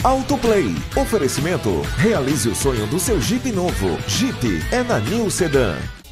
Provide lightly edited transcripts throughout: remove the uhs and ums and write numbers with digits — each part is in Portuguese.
Autoplay. Oferecimento. Realize o sonho do seu Jeep novo. Jeep é na New Sedan.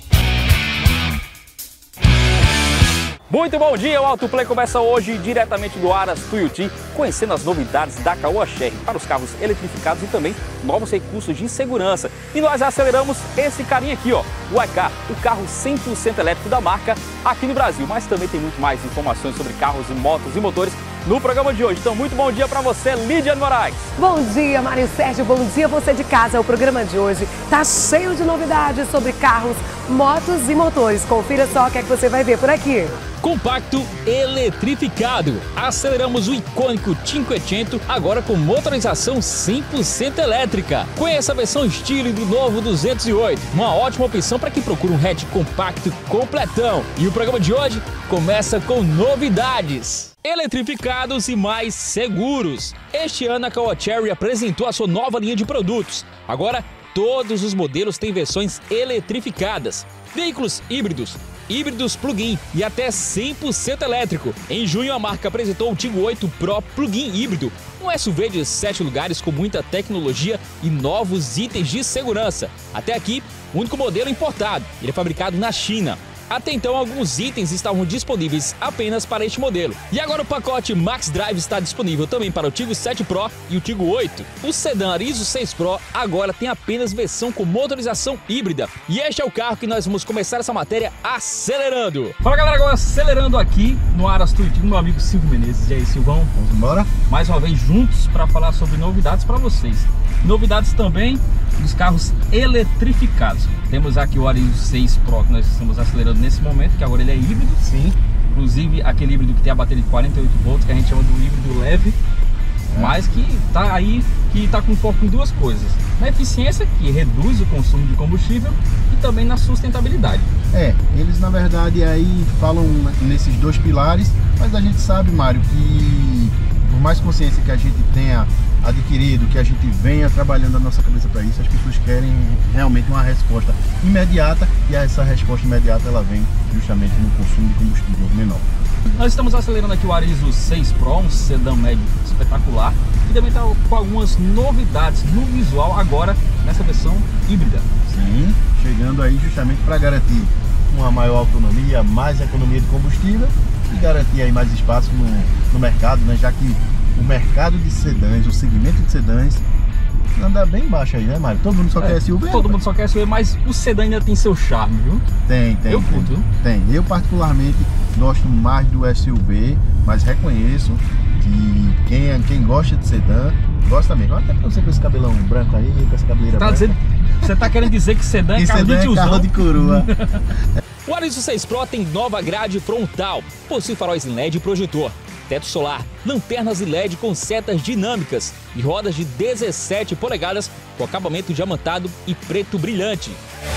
Muito bom dia, o Autoplay começa hoje diretamente do Aras Tuiuti, conhecendo as novidades da Caoa Chery para os carros eletrificados e também novos recursos de segurança. E nós aceleramos esse carinha aqui, ó, o iCar, o carro 100% elétrico da marca aqui no Brasil. Mas também tem muito mais informações sobre carros e motos e motores no programa de hoje. Então, muito bom dia para você, Lidiane Moraes. Bom dia, Mário Sérgio. Bom dia, você de casa. O programa de hoje tá cheio de novidades sobre carros, motos e motores. Confira só o que é que você vai ver por aqui. Compacto eletrificado. Aceleramos o icônico 500, agora com motorização 100% elétrica. Conheça a versão estilo do novo 208, uma ótima opção para quem procura um hatch compacto completão. E o programa de hoje começa com novidades. Eletrificados e mais seguros. Este ano a Caoa Chery apresentou a sua nova linha de produtos. Agora, todos os modelos têm versões eletrificadas. Veículos híbridos plug-in e até 100% elétrico. Em junho, a marca apresentou o Tigo 8 Pro plug-in híbrido, um SUV de 7 lugares com muita tecnologia e novos itens de segurança. Até aqui, o único modelo importado. Ele é fabricado na China. Até então, alguns itens estavam disponíveis apenas para este modelo. E agora o pacote Max Drive está disponível também para o Tigo 7 Pro e o Tigo 8. O sedã Arizo 6 Pro agora tem apenas versão com motorização híbrida. E este é o carro que nós vamos começar essa matéria acelerando. Fala galera, agora acelerando aqui no Aras Tuiuti com meu amigo Silvio Menezes. E aí, Silvão? Vamos embora? Mais uma vez juntos para falar sobre novidades para vocês. Novidades também dos carros eletrificados. Temos aqui o Arizo 6 Pro que nós estamos acelerando nesse momento, que agora ele é híbrido. Sim. Inclusive aquele híbrido que tem a bateria de 48 volts, que a gente chama do híbrido leve, mas que tá aí, que tá com foco em duas coisas: na eficiência, que reduz o consumo de combustível, e também na sustentabilidade. Eles na verdade aí falam nesses dois pilares, mas a gente sabe, Mário, que por mais consciência que a gente tenha adquirido, que a gente venha trabalhando a nossa cabeça para isso, as pessoas querem realmente uma resposta imediata, e essa resposta imediata ela vem justamente no consumo de combustível menor. Nós estamos acelerando aqui o Arizo 6 Pro, um sedã médio espetacular, e também está com algumas novidades no visual agora nessa versão híbrida. Sim, chegando aí justamente para garantir uma maior autonomia, mais economia de combustível e garantir aí mais espaço no mercado, né? Já que o mercado de sedãs, o segmento de sedãs anda bem baixo aí, né, Mário? Todo mundo só quer SUV. Todo mundo só quer SUV, mas o sedã ainda tem seu charme, viu? Tem. Eu curto. Tem. Eu particularmente gosto mais do SUV, mas reconheço que quem gosta de sedã gosta mesmo. Até pra você com esse cabelão branco aí, com essa cabeleira branca. Você tá querendo dizer que sedã é carro de tiozão? Carro de coroa. O Arizo 6 Pro tem nova grade frontal, possui faróis em LED e projetor, teto solar, lanternas e LED com setas dinâmicas e rodas de 17 polegadas com acabamento diamantado e preto brilhante.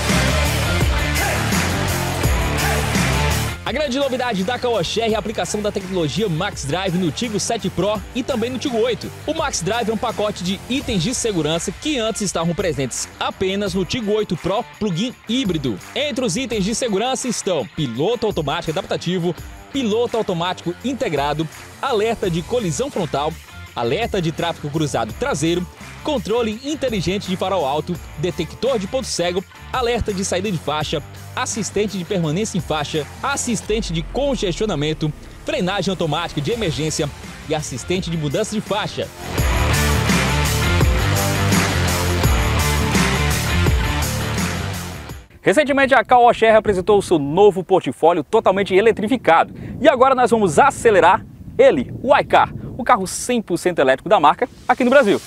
A grande novidade da Caoa Chery é a aplicação da tecnologia Max Drive no Tigo 7 Pro e também no Tigo 8. O Max Drive é um pacote de itens de segurança que antes estavam presentes apenas no Tigo 8 Pro plug-in híbrido. Entre os itens de segurança estão piloto automático adaptativo, piloto automático integrado, alerta de colisão frontal, alerta de tráfego cruzado traseiro, controle inteligente de farol alto, detector de ponto cego, alerta de saída de faixa, assistente de permanência em faixa, assistente de congestionamento, frenagem automática de emergência e assistente de mudança de faixa. Recentemente a Caoa Chery apresentou o seu novo portfólio totalmente eletrificado. E agora nós vamos acelerar ele, o iCar, o carro 100% elétrico da marca aqui no Brasil.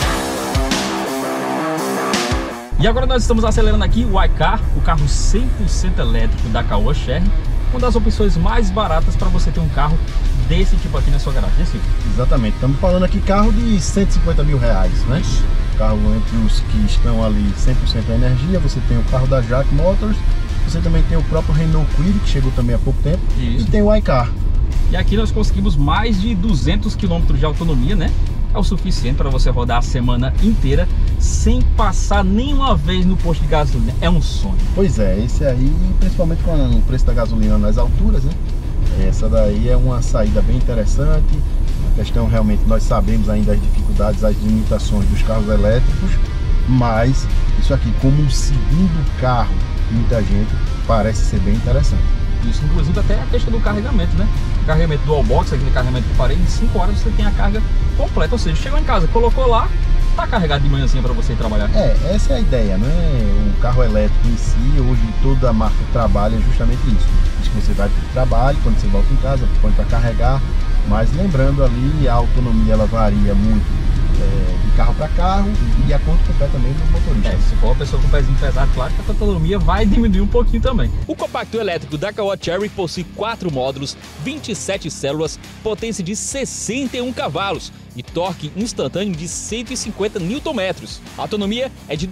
E agora nós estamos acelerando aqui o iCar, o carro 100% elétrico da Caoa Chery, uma das opções mais baratas para você ter um carro desse tipo aqui na sua garagem, né, Silvio? Exatamente, estamos falando aqui carro de 150 mil reais, né? Carro entre os que estão ali 100% energia. Você tem o carro da Jack Motors, você também tem o próprio Renault Kwid, que chegou também há pouco tempo. Isso. E tem o iCar. E aqui nós conseguimos mais de 200 km de autonomia, né? É o suficiente para você rodar a semana inteira sem passar nenhuma vez no posto de gasolina. É um sonho. Pois é, esse aí, principalmente com o preço da gasolina nas alturas, né? Essa daí é uma saída bem interessante. questão realmente, nós sabemos ainda as dificuldades, as limitações dos carros elétricos, mas isso aqui como um segundo carro, muita gente, parece ser bem interessante. Isso, inclusive até a questão do carregamento, né? O carregamento do wallbox, aquele carregamento por parede, em 5 horas você tem a carga completa, ou seja, chegou em casa, colocou lá, tá carregado de manhãzinha para você ir trabalhar. Essa é a ideia, né? O carro elétrico em si, hoje toda a marca trabalha justamente isso. Diz que você vai para o trabalho, quando você volta em casa, põe para carregar, mas lembrando ali, a autonomia ela varia muito de carro para carro e de acordo com o pé também do motorista. Se for uma pessoa com o pezinho pesado, claro que a autonomia vai diminuir um pouquinho também. O compacto elétrico da Caoa Chery possui 4 módulos, 27 células, potência de 61 cavalos e torque instantâneo de 150 Nm. A autonomia é de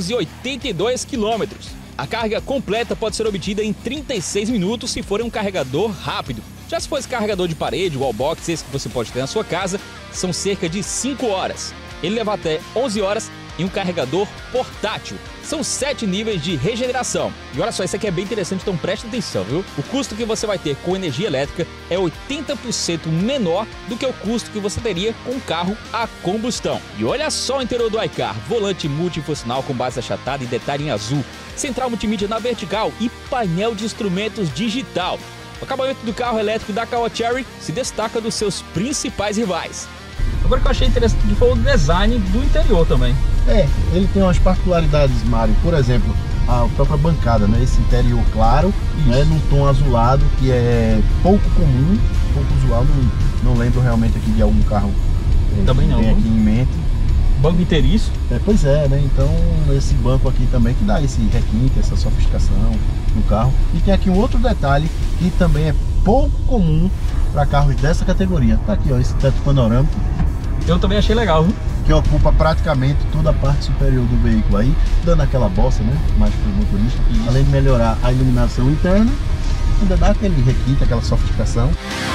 282 km. A carga completa pode ser obtida em 36 minutos se for um carregador rápido. Já se for esse carregador de parede, wallbox, esse que você pode ter na sua casa, são cerca de 5 horas. Ele leva até 11 horas em um carregador portátil. São 7 níveis de regeneração. E olha só, isso aqui é bem interessante, então preste atenção, viu? O custo que você vai ter com energia elétrica é 80% menor do que o custo que você teria com um carro a combustão. E olha só o interior do iCar, volante multifuncional com base achatada e detalhe em azul, central multimídia na vertical e painel de instrumentos digital. O acabamento do carro elétrico da Caoa Chery se destaca dos seus principais rivais. Agora que eu achei interessante foi o design do interior também. Ele tem umas particularidades, Mário. Por exemplo, a própria bancada, né? Esse interior claro, né? Num tom azulado, que é pouco comum, pouco usual. Não lembro realmente aqui de algum carro também que não, tem aqui em mente. Banco inteiriço. Pois é, né? Então esse banco aqui também que dá esse requinte, essa sofisticação no carro. E tem aqui um outro detalhe que também é pouco comum para carros dessa categoria. Tá aqui, ó, esse teto panorâmico. Eu também achei legal, viu? Que ocupa praticamente toda a parte superior do veículo aí, dando aquela bossa, né? Mais para o motorista. Isso. Além de melhorar a iluminação interna, ainda dá aquele requinte, aquela sofisticação.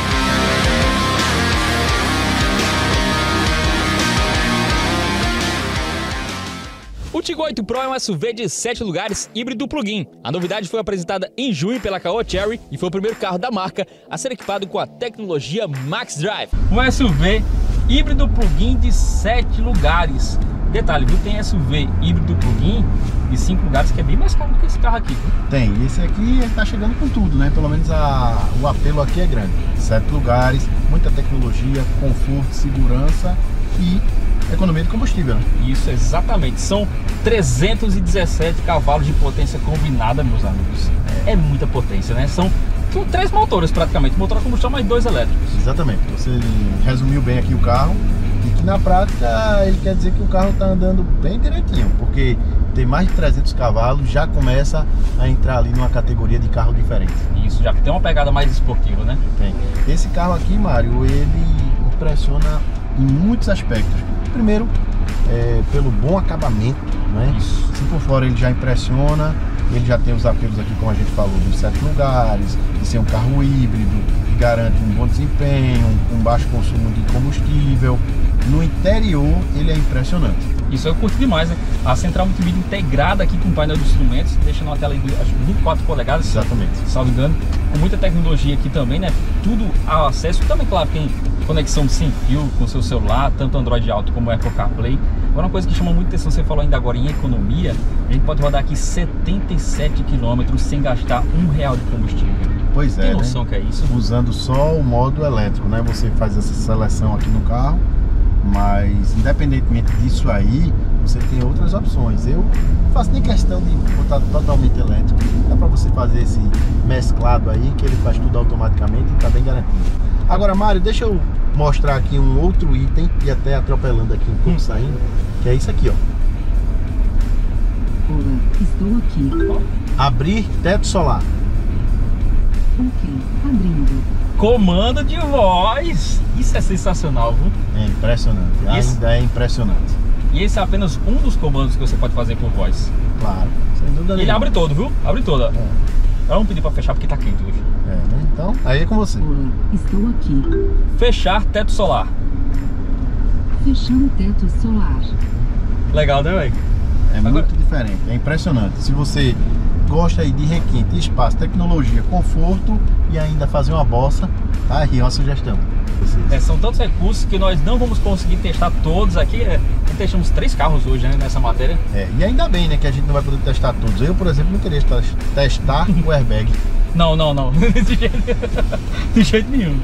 O Tigo 8 Pro é um SUV de 7 lugares híbrido plug-in. A novidade foi apresentada em junho pela Caoa Chery e foi o primeiro carro da marca a ser equipado com a tecnologia Max Drive. Um SUV híbrido plug-in de 7 lugares. Detalhe, viu? Tem SUV híbrido plug-in de 5 lugares que é bem mais caro do que esse carro aqui, viu? Tem, esse aqui ele tá chegando com tudo, né? Pelo menos o apelo aqui é grande. 7 lugares, muita tecnologia, conforto, segurança e economia de combustível, né? Isso, exatamente. São 317 cavalos de potência combinada, meus amigos. É muita potência, né? São 3 motores praticamente, motor a combustão mais 2 elétricos. Exatamente, você resumiu bem aqui o carro e que na prática ele quer dizer que o carro está andando bem direitinho, porque tem mais de 300 cavalos, já começa a entrar ali numa categoria de carro diferente. Isso, já tem uma pegada mais esportiva, né? Tem. Esse carro aqui, Mário, ele impressiona em muitos aspectos. Primeiro, pelo bom acabamento, né? Isso. Se por fora ele já impressiona, ele já tem os apelos aqui, como a gente falou, dos 7 lugares, de ser um carro híbrido, que garante um bom desempenho, um baixo consumo de combustível. No interior, ele é impressionante. Isso eu curto demais, né? A central multimídia integrada aqui com o painel de instrumentos, deixando uma tela de 24 polegadas. Exatamente. Salvo engano, com muita tecnologia aqui também, né? Tudo ao acesso, também, claro, tem conexão sem fio com o seu celular, tanto Android Auto como Apple CarPlay. Agora, uma coisa que chama muita atenção, você falou ainda agora em economia, a gente pode rodar aqui 77 km sem gastar R$1 de combustível. Pois é, tem noção, né? Que é isso? Usando só o modo elétrico, né? Você faz essa seleção aqui no carro, mas independentemente disso aí, você tem outras opções. Eu não faço nem questão de botar totalmente elétrico. Dá para você fazer esse mesclado aí, que ele faz tudo automaticamente e tá bem garantido. Agora, Mário, deixa eu mostrar aqui um outro item, e até atropelando aqui um pouco saindo, que é isso aqui, ó. Olá, estou aqui. Abrir teto solar. Ok, abrindo. Comando de voz! Isso é sensacional, viu? É impressionante, ainda é impressionante. E esse é apenas um dos comandos que você pode fazer por voz. Claro, sem dúvida nenhuma. Ele abre todo, viu? Abre toda. Vamos pedir pra fechar porque tá quente hoje. Né? Então, aí é com você. Olá, estou aqui. Fechar teto solar. Fechando teto solar. Legal, né, velho? É muito diferente, é impressionante. Se você gosta aí de requinte, espaço, tecnologia, conforto e ainda fazer uma bossa, tá aí uma sugestão. São tantos recursos que nós não vamos conseguir testar todos aqui. Testamos 3 carros hoje, né, nessa matéria. E ainda bem, né, que a gente não vai poder testar todos. Eu, por exemplo, não queria testar o airbag. Não. De jeito nenhum.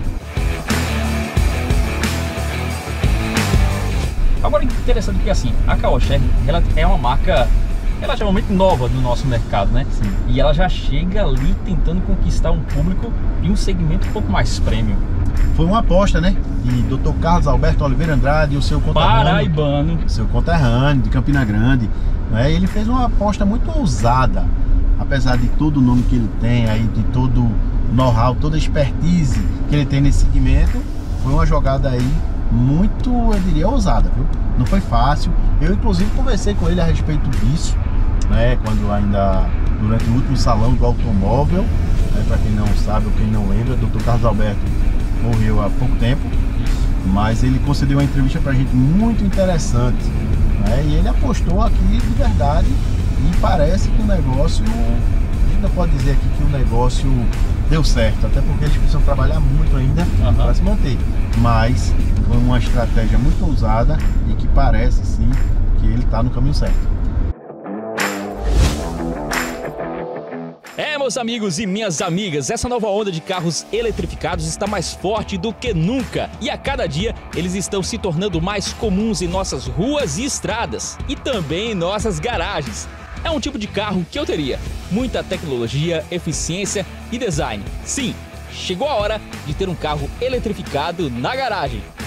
Agora, interessante porque assim, a Caoa Chery, ela é uma marca relativamente nova no nosso mercado, né? Sim. E ela já chega ali tentando conquistar um público e um segmento um pouco mais premium. Foi uma aposta, né, de Dr. Carlos Alberto Oliveira Andrade e o seu conterrâneo. Paraibano. Seu conterrâneo de Campina Grande, né? Ele fez uma aposta muito ousada, apesar de todo o nome que ele tem, aí, de todo o know-how, toda a expertise que ele tem nesse segmento. Foi uma jogada aí muito, eu diria, ousada, viu? Não foi fácil. Eu, inclusive, conversei com ele a respeito disso, né? Quando ainda, durante o último salão do automóvel, né? Para quem não sabe ou quem não lembra, o Dr. Carlos Alberto morreu há pouco tempo, mas ele concedeu uma entrevista pra gente muito interessante, né? E ele apostou aqui de verdade e parece que o negócio, a gente não pode dizer aqui que o negócio deu certo, até porque eles precisam trabalhar muito ainda para se manter, mas foi uma estratégia muito ousada e que parece sim que ele está no caminho certo. Meus amigos e minhas amigas, essa nova onda de carros eletrificados está mais forte do que nunca e a cada dia eles estão se tornando mais comuns em nossas ruas e estradas e também em nossas garagens. É um tipo de carro que eu teria muita tecnologia, eficiência e design. Sim, chegou a hora de ter um carro eletrificado na garagem.